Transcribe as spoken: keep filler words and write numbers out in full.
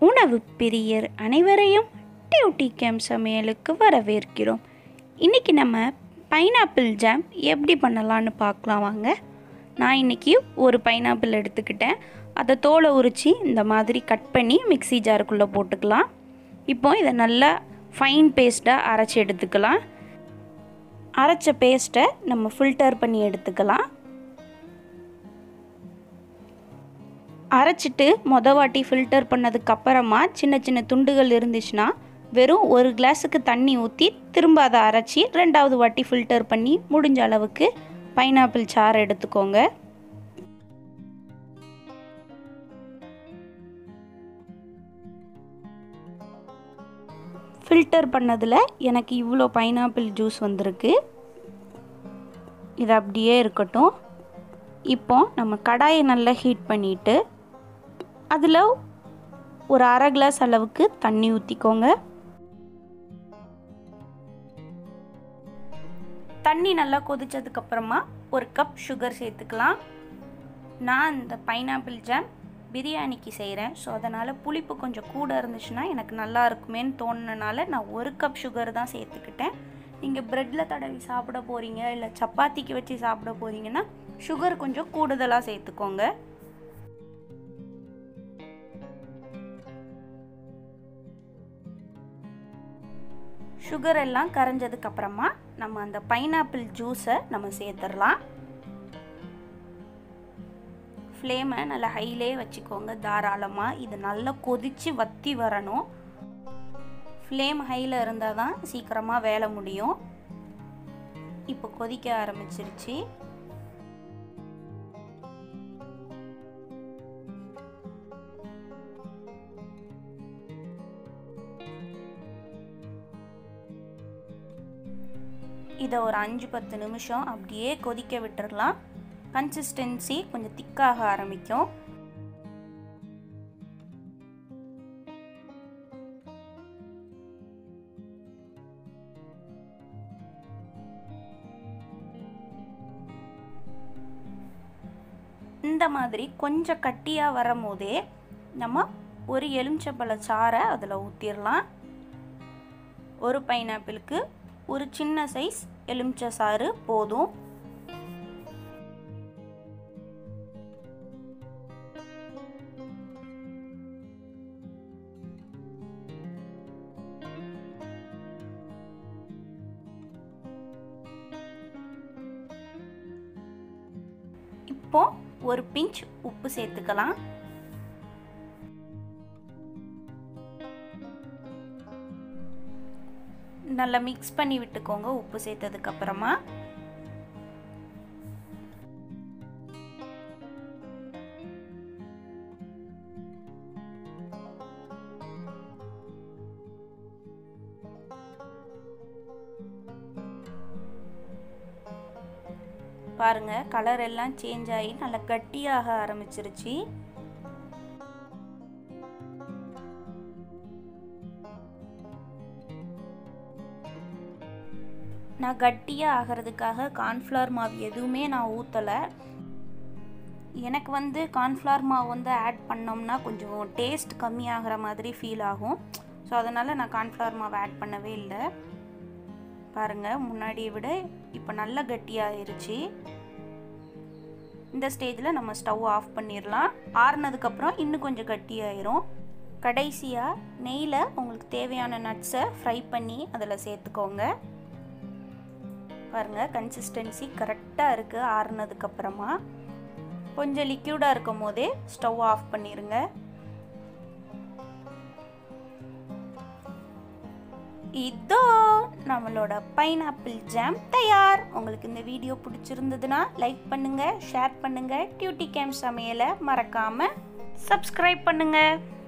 உணவு பிரியர் அனைவரையும் டியூட்டி கேம் சமையலுக்கு வரவேற்கிறோம். இன்றைக்கி நம்ம பைனாப்பிள் ஜாம் எப்படி பண்ணலான்னு பார்க்கலாம் வாங்க. நான் இன்றைக்கி ஒரு பைனாப்பிள் எடுத்துக்கிட்டேன். அதை தோலை உரித்து இந்த மாதிரி கட் பண்ணி மிக்ஸி ஜாருக்குள்ளே போட்டுக்கலாம். இப்போ இதை நல்லா ஃபைன் பேஸ்ட்டாக அரைச்சி எடுத்துக்கலாம். அரைச்ச பேஸ்ட்டை நம்ம ஃபில்டர் பண்ணி எடுத்துக்கலாம். அரைச்சிட்டு மொதல் வாட்டி ஃபில்டர் பண்ணதுக்கப்புறமா சின்ன சின்ன துண்டுகள் இருந்துச்சுன்னா வெறும் ஒரு கிளாஸுக்கு தண்ணி ஊற்றி திரும்ப அதை அரைச்சி ரெண்டாவது வாட்டி ஃபில்டர் பண்ணி முடிஞ்ச அளவுக்கு பைனாப்பிள் சாறு எடுத்துக்கோங்க. ஃபில்டர் பண்ணதில் எனக்கு இவ்வளோ பைனாப்பிள் ஜூஸ் வந்திருக்கு. இது அப்படியே இருக்கட்டும். இப்போ நம்ம கடாயை நல்லா ஹீட் பண்ணிவிட்டு அதில் ஒரு அரை கிளாஸ் அளவுக்கு தண்ணி ஊற்றிக்கோங்க. தண்ணி நல்லா கொதிச்சதுக்கப்புறமா ஒரு கப் சுகர் சேர்த்துக்கலாம். நான் இந்த பைனாப்பிள் ஜாம் பிரியாணிக்கு செய்கிறேன். ஸோ அதனால் புளிப்பு கொஞ்சம் கூட இருந்துச்சுன்னா எனக்கு நல்லா இருக்குமேன்னு தோணுனால நான் ஒரு கப் சுகர் தான் சேர்த்துக்கிட்டேன். நீங்கள் ப்ரெட்டில் தடவி சாப்பிட போகிறீங்க இல்லை சப்பாத்திக்கு வச்சு சாப்பிட போகிறீங்கன்னா சுகர் கொஞ்சம் கூடுதலாக சேர்த்துக்கோங்க. சுகர் எல்லாம் கரைஞ்சதுக்கப்புறமா நம்ம அந்த பைனாப்பிள் ஜூஸை நம்ம சேர்த்துடலாம். ஃப்ளேமை நல்லா ஹைலே வச்சுக்கோங்க தாராளமாக. இது நல்லா கொதித்து வற்றி வரணும். ஃப்ளேம் ஹையில் இருந்தால் தான் சீக்கிரமாக வேலை முடியும். இப்போ கொதிக்க ஆரம்பிச்சிருச்சு. இதை ஒரு அஞ்சு பத்து நிமிஷம் அப்படியே கொதிக்க விட்டுடலாம். கன்சிஸ்டன்சி கொஞ்சம் திக்காக ஆரம்பிக்கும். இந்த மாதிரி கொஞ்சம் கட்டியாக வரும் போதே நம்ம ஒரு எலுமிச்சம்பழ சாறை அதில் ஊற்றிடலாம். ஒரு பைனாப்பிளுக்கு ஒரு சின்ன சைஸ் எலுமிச்சை சாறு போதும். இப்போ ஒரு பிஞ்ச் உப்பு சேர்த்துக்கலாம். நல்லா மிக்ஸ் பண்ணி விட்டுக்கோங்க. உப்பு சேர்த்ததுக்கு அப்புறமா பாருங்க கலர் எல்லாம் சேஞ்ச் ஆகி நல்லா கட்டியாக ஆரம்பிச்சிருச்சு. நான் கட்டியாக ஆகிறதுக்காக கார்ன்ஃப்ளவர் மாவு எதுவுமே நான் ஊற்றலை. எனக்கு வந்து கார்ன்ஃப்ளவர் மாவு வந்து ஆட் பண்ணோம்னா கொஞ்சம் டேஸ்ட் கம்மியாகிற மாதிரி ஃபீல் ஆகும். ஸோ அதனால் நான் கார்ன்ஃப்ளவர் மாவு ஆட் பண்ணவே இல்லை. பாருங்கள் முன்னாடியை விட இப்போ நல்லா கட்டியாகிருச்சு. இந்த ஸ்டேஜில் நம்ம ஸ்டவ் ஆஃப் பண்ணிடலாம். ஆறுனதுக்கப்புறம் இன்னும் கொஞ்சம் கட்டியாயிரும். கடைசியாக நெய்யில் உங்களுக்கு தேவையான நட்ஸை ஃப்ரை பண்ணி அதில் சேர்த்துக்கோங்க. பாருங்கள் கன்சிஸ்டன்சி கரெக்டாக இருக்குது. ஆறுனதுக்கப்புறமா கொஞ்சம் லிக்யூடாக இருக்கும் போதே ஸ்டவ் ஆஃப் பண்ணிடுங்க. இதோ நம்மளோட பைனாப்பிள் ஜாம் தயார். உங்களுக்கு இந்த வீடியோ பிடிச்சிருந்ததுன்னா லைக் பண்ணுங்கள், ஷேர் பண்ணுங்கள். டியூட்டி கேம் சமையலை மறக்காமல் சப்ஸ்கிரைப் பண்ணுங்கள்.